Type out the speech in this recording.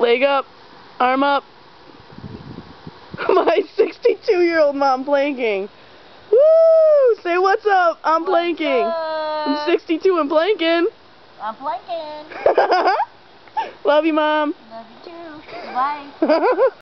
Leg up. Arm up. My 62-year-old mom planking. Woo! Say what's up. I'm planking. I'm 62 and planking. I'm planking. Love you, Mom. Love you too. Bye.